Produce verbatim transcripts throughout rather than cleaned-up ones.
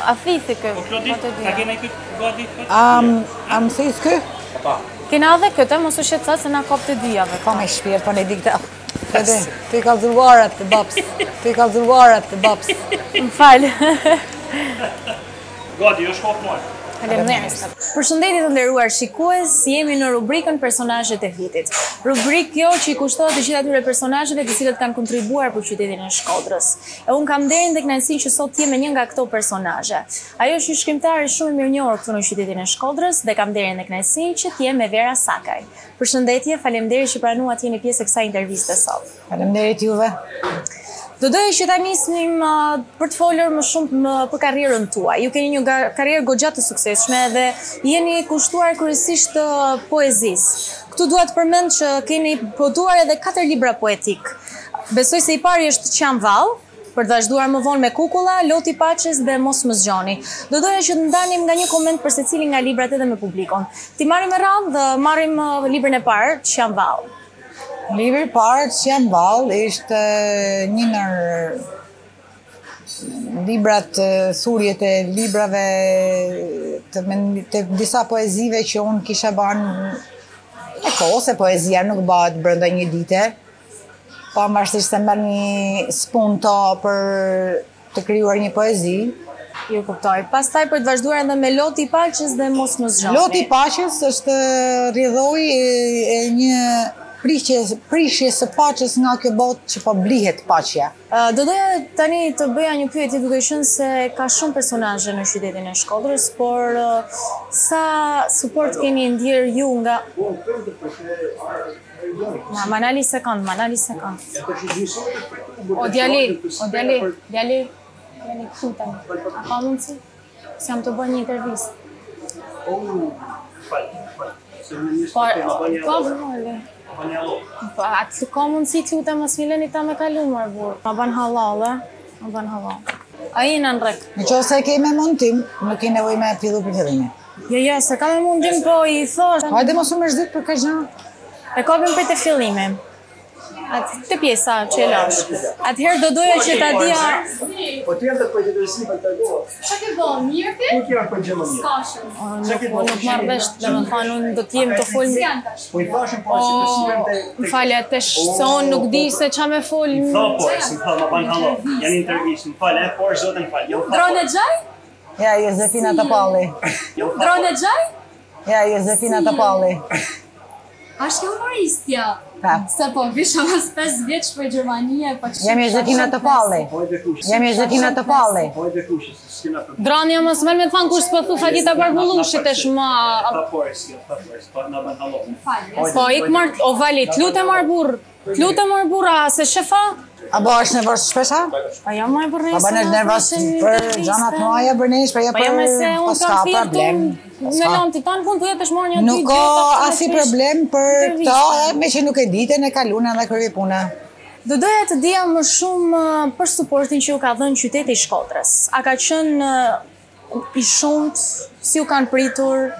A thithi kë? Po Klodi, ka kena i këtë gati? A më thithë kë? Kena edhe këtë, mos u shqetësa se na kop të dyjave. Pa me shpirt, po ne di këtë. Këtë, të i ka zërvarat të baps. Të i ka zërvarat të baps. Më falë. Gati, jo shkof muar. Faleminderit. Përshëndetje të nderuar shikues, jemi në rubrikën Personazhet e vitit. Rubrikë kjo që i kushtohet të gjithë atyre personazheve të cilët kanë kontribuar për qytetin e Shkodrës. E unë kam nderin dhe kënaqësinë që sot jam me një nga këto personazhe. Ajo është një shkrimtare shumë e mirënjohur këtu në qytetin e Shkodrës dhe kam nderin dhe kënaqësinë që të jem me Vera Sakaj. Përshëndetje, faleminderit që pranuat jeni pjesë e kësaj interviste sot. Faleminderit juve. Do doja që ta nisnim uh, për të folur më shumë më, për karrierën tuaj. Ju keni një karrierë goxha të suksesshme dhe jeni kushtuar kryesisht të uh, poezisë. Këtu dua të përmend që keni botuar edhe katër libra poetik. Besoj se i pari është Qam Vall, për të vazhduar më vonë me Kukulla, Loti Paçes dhe Mos më zgjoni. Do doja që të ndanim nga një koment për secilin nga librat edhe me publikun. Ti marrim me radhë dhe marrim uh, librin e parë, Qam Vall. Libri parë Qam Vall ishte një nër librat, thurjet e librave të, të disa poezive që unë kisha banë e kohë, se poezia nuk bëhet brenda një dite, pa marrësisht se mërë një spunto për të krijuar një poezi. Ju kuptoj. Pastaj për të vazhduar edhe me Loti Paçes dhe Mos më zgjoni. Loti Paçes është rrjedhoj e një prishje, prishje së paqes nga kjo botë që po blihet paqja. Uh, do doja tani të bëja një pyetje duke qenë se ka shumë personazhe në qytetin e Shkodrës, por uh, sa suport keni ndjer ju nga Ma, manali sekond, manali sekond. O djali, o djali, djali, jeni këtu tani. A ka mundësi? Se jam të bëj një intervistë. Oh, fal, fal. Por, po vëllai. Po, atë ka mundësi të lutem mos mileni ta me kalumar burr. Ma ban halal, e? Ma ban halal. A jena në rrek? Në qoftë se ke me mundim, nuk ke nevojë me fillu për fillimi. Jo, jo, se ka me mundim, po i thosh. Hajde mos u mërzit për kaq gjëra. E kapim për të fillimi. Atë të pjesa që e lash. Atëherë do doja që ta dija... Po të jetë për të dërësi për të gohë. Qa ke bo, mirë ti? Nuk janë për gjëmë mirë. Skashëm. Nuk marrë vesh, dhe më thanë, unë do t'jem të folë... Po i thashën po që të sirën të... Më falja, të se unë nuk di se qa me folë... Më tha po, si më tha, më banë halo. Janë intervjishtë, më falë, e por zote më falë. Drone gjaj? Ja, Josefina Topalli. Drone gjaj? Ja, Josefina Topalli. Ashtë humoristja. Pa. Se po, visha mas pesë vjeç për Gjermania, pa që... Jam Josefina Topalli. Jam Josefina Topalli. Po e dhe kushës, s'kina të... Drania mos mërë me të thanë kush s'po thu Fatita Barbullushit e shma... Tha por, s'kja, tha por, s'pa në banë halo. Falje. Po, ik marrë, o vali, t'lute marrë burë. T'lute marrë burë, a se shefa? A bo është nervoz shpesha? Pa jam marrë burë A bo është nervoz për gjanat muaja bërnesh, për jo Pa jam e se për... Po unë s'ka kam filë problem. me lanë titan, pun të jetë është marrë një dy Nuk ka asi problem për këta, me që nuk e dite në kaluna dhe kërvi puna. Do doja të dija më shumë për suportin që ju ka dhënë qyteti i Shkodrës. A ka qenë i shumët, si ju kanë pritur?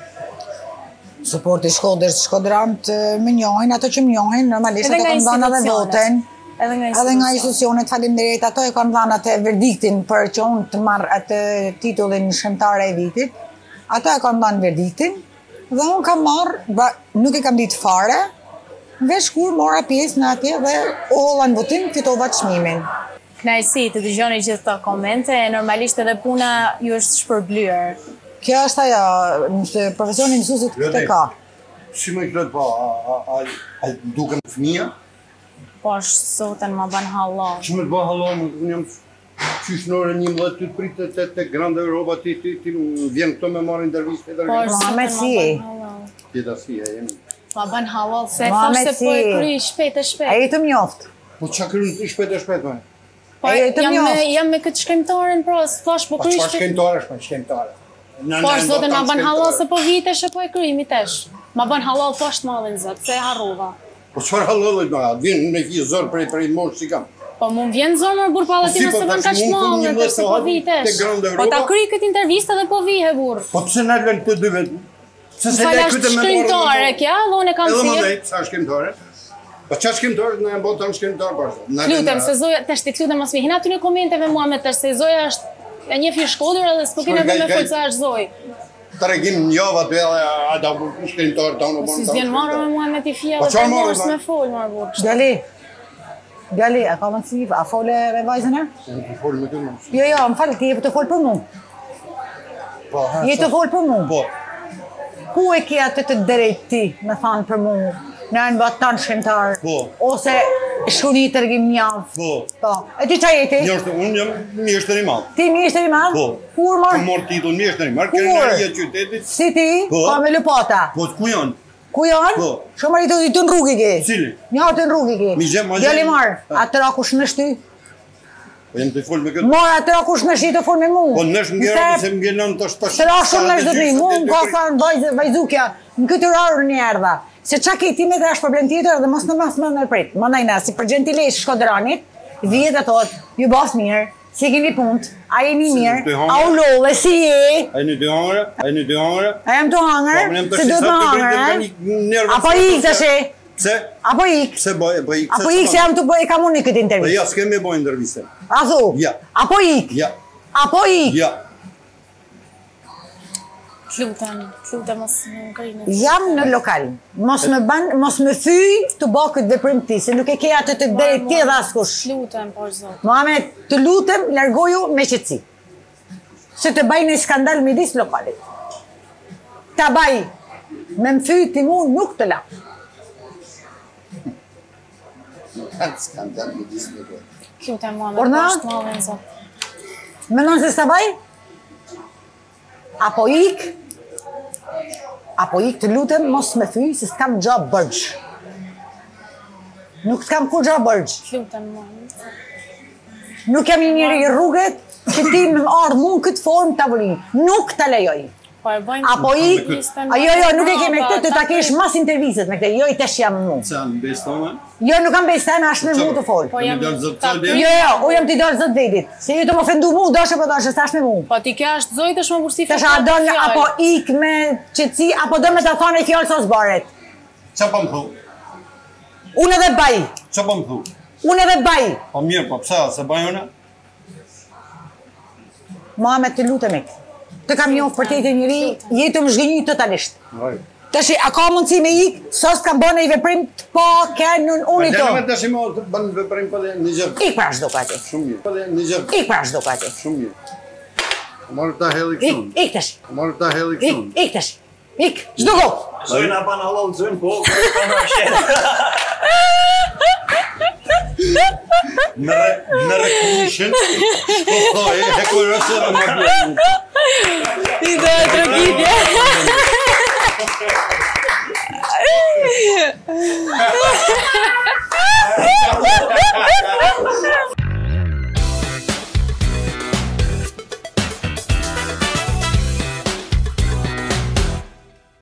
Suporti Shkodrës, Shkodramët më njohin, ato që më njohin, normalisht ato kanë dhënë edhe voten. Edhe nga Edhe nga institucionet, faleminderit, ato e kanë dhënë atë verdiktin për që unë të marr atë titullin shkrimtare e vitit. Ato e kanë dhënë verdiktin dhe unë kam marrë, nuk e kam ditë fare, veç kur mora pjesë në atje dhe u holla në votim, fitova çmimin. Kënaqësi të dëgjoni gjithë këto komente, normalisht edhe puna ju është shpërblyer. Kjo është ajo, profesioni mësuesit këtë ka. Si më i këtë po, a duke më fëmija? Po është soten ma ban halal. Që më të bëha halal, më jam qysh në ore një mëdhe ty të pritë të Grande Europa, ti vjen këto me marrë intervjiste. Po është soten ma ban halal. Tjeta si, e jemi. Ma ban halal, se thash se po e kry shpejt e shpejt. E i të mjoft. Po që kry në shpejt e shpejt, me? Po jam me këtë shkrimtarin, pra, së thash po Po kry që shpejt. shkrimtare, shpejt, shkrimtare. Po është zoten ma ban halal, se po vitesh e po e kry, mi tesh. Ma ban halal, po është malin zot, se e harrova. Po qëfar halëllë, ma, vjen me ki zorë prej prej moshë si kam. Po mu vjen zorë mërë burë pala ti nëse vën ka shmallë, të se po vitesh. Po ta kry këtë intervista dhe po vihe burë. Po pëse në lënë të dy vetë? Pëse se Fala le këtë me shkrimtare kja, dhe unë e kam Edhe më thirë. dhejtë, sa shkrimtare. Po qa shkrimtare, në e botë të shkrimtare pashtë. Lutem, se zoja, të shti të lutem mos mi hina ty në komenteve mua me të se zoja është E njeh i shkodër edhe s'po kene vënë me folë sa është zoj. Të regim një javë aty edhe ata shkrimtarë të unë. Si s'vjen marrë me mua me t'i fia dhe të morës me folë, marrë burë. Djali, Djali, a ka mëndësi, a fole me vajzën e? Të folë me të më. Jo, jo, më falë, ti je të folë për mu. Po, ha, Je të folë për mu. Po. Ku e ke atë të drejt ti, me thanë për mu, në e në batë tanë shkrimtarë, Po. ose shkuni të rëgjim njavë. Po. Po. E ti qa jeti? Njështë, unë jam mjeshtër i madhë. Ti mjeshtër i madhë? Po. Kur Kam marë? morë titull mjeshtër i madhë, Kur? kërë në rrjet qytetit. Si ti? Po. Ka me lupata. Po, ku janë? Ku janë? Po. Shumë marri të të në rrugë i ke? Cili? Një të në rrugë i ke? Mi gjem, ma gjem. Djali marë, Ha. atëra kush në shty? Po, jem të folë me këtë. Marë atëra kush në shty të folë me mu? Po, nësh më gjera, se më gjelon të shtë Të ra shumë në shtë të mi, mu më ka thënë vajzë- vajzukja, në këtë rarë një erdha. Se qa ke ti me dhe është problem tjetër dhe mos në mas më nërprit. Më ndajna, si për gentilesh Shkodranit, vjetë e thotë, ju bas mirë, si keni punt, a jeni mirë, a u lolle, si je, A jeni të hangre? A jeni të hangre? a jem të hangër, se duhet të hangër, apo ik të she, Pse? apo ik, Pse bëj, bëj ik? apo ik se jam të bëj, kam unë një këtë Po intervjist. ja, s'kemi bëj ndërviste. A thu, Ja. apo ik, Ja, apo ik, ja. T'lutem, t'lutem mos më ngrinë. jam në lokal, mos më ban, mos më thyj të bë këtë veprim ti, se nuk e ke atë të drejt ti dhe askush. T'lutem, po zot. Muhamet, të lutem, largoju me qëtësi. Se të baj një skandal midis lokalit. Ta baj, me më thyj ti mu nuk të la. Skandal me disë në këtë. T'lutem mua me Orna? bashkë të madhe, zot. Menon se s'ta baj? Apo ik, apo ik të lutem, mos me thyj, se s'kam gja bërgj. Nuk s'kam kur gja bërgj. T'lutem mua. Nuk jam një njëri i rrugët, që ti me më ardhë mu në këtë formë tavolinë. Nuk të lejoj. Po e bëjmë. Apo ik, a jo, jo, nuk e ke me këtë, të ta kesh mas intervizet me këtë, jo i tesh jam mu. Se janë bestome? Jo, nuk kam bestem, ashtë me mu të folë. Po jam Me dalë zëtë ta qoj pyes- Jo, jo, u jam t'i dalë zëtë vedit. Se ju të më ofendu mu, doshe po doshe, s'ash me mu. Po ti kjo është zoj të shumë bursi Tash a don apo ik me qëtësi, apo do me të thonë e fjallë sos baret. Qa pa më thu? Unë edhe baj, Qa pa më thu? unë edhe baj. Po mirë, po pse, se bëj une? Muhamet, të lutem ik. Të kam njohë për tete njëri, jetë më zhgënjë totalisht. Tash a ka mundësi me ik, sos kam bënë i veprim të pa kënë unë i Dhe në me to. të shimo të bënë veprim për dhe një gjërë. Ik pra shdo kati, Shumë mirë. Për dhe një gjërë. ik pra shdo kati. Shumë mirë. Marë ta heli Ik, kësun. ik tash, Marë ta heli ik, kësun. ik tash, ik, çdo go. Zojna ban halal, zojnë po, ka në shetë. Me recognition, shko thoj, e kërëse dhe më bërë. Ti do e trogitje. Ha ha ha!